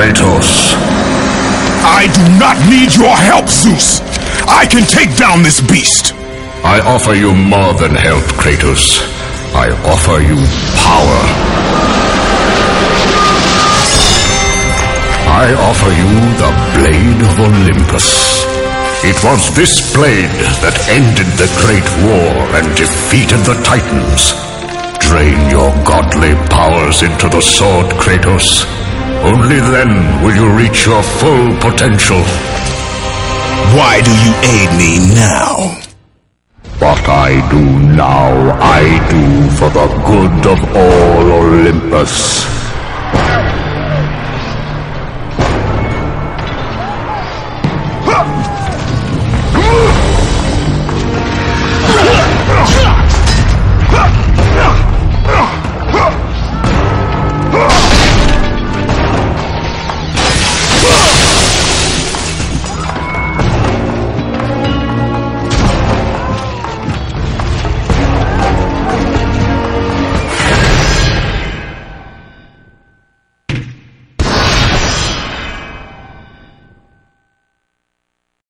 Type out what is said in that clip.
Kratos. I do not need your help, Zeus! I can take down this beast! I offer you more than help, Kratos. I offer you power. I offer you the Blade of Olympus. It was this blade that ended the Great War and defeated the Titans. Drain your godly powers into the sword, Kratos. Only then will you reach your full potential. Why do you aid me now? What I do now, I do for the good of all Olympus.